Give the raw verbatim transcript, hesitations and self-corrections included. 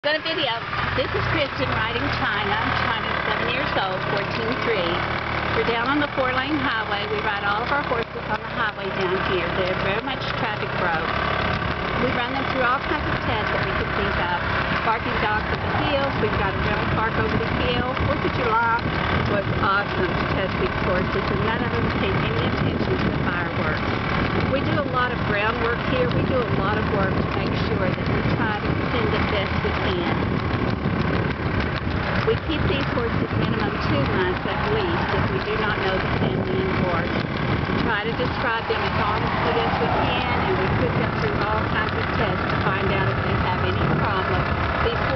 Got a video. This is Kristen riding China. China's seven years old, fourteen three. We're down on the four-lane highway. We ride all of our horses on the highway down here. They're very much traffic broke. We run them through all kinds of tests that we can think of. Barking dogs at the hills. We've got a rental park over the hill. Fourth of July was awesome to test these horses, and none of them paid any attention to the fireworks. We do a lot of groundwork here. We do a lot of work to make sure that we try to send the best we can. We keep these horses minimum two months at least if we do not know the family and horse. We try to describe them as honestly as we can, and we put them through all kinds of tests to find out if they have any problems. These